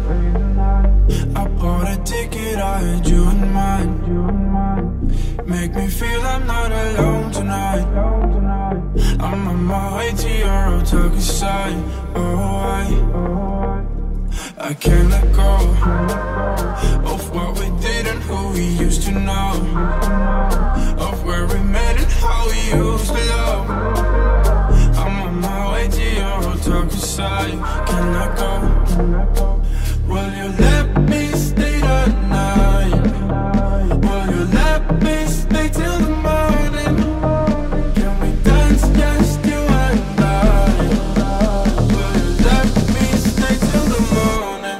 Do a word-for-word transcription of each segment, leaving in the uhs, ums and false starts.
I bought a ticket, I had you in mind. Make me feel I'm not alone tonight. I'm on my way to your Otaku side. Oh, I I can't let go of what we did and who we used to know, of where we met and how we used to love. I'm on my way to your Otaku side. Can I go? Will you let me stay the night? Will you let me stay till the morning? Can we dance, just you and I? Will you let me stay till the morning?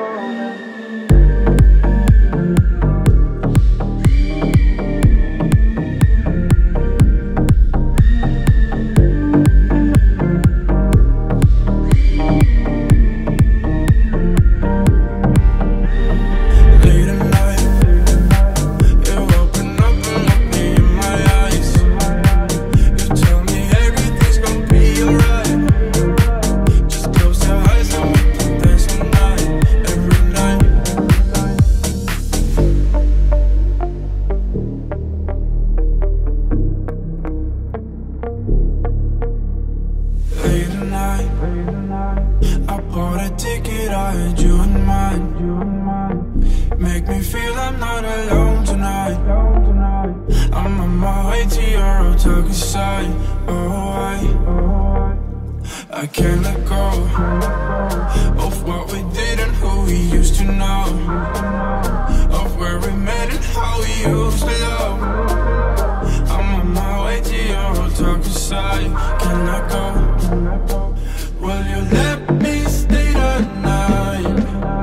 I bought a ticket, I had you in mind. Make me feel I'm not alone tonight. I'm on my way to your Otaku side. Oh, I I can't let go of what we did and who we used to know, of where we met and how we used to love. I'm on my way to your Otaku side. Can I go? Will you let me stay the night?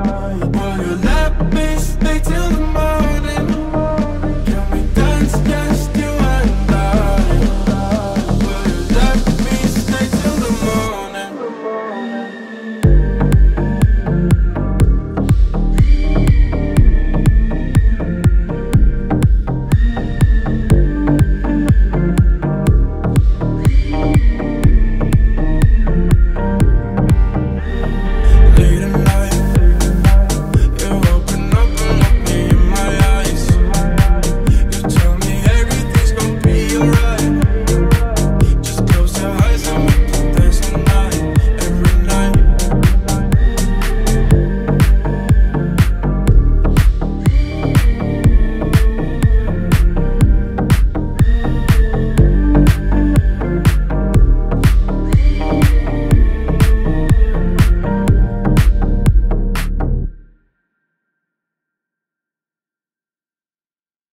Will you let me stay till the morning? Can we dance, dance?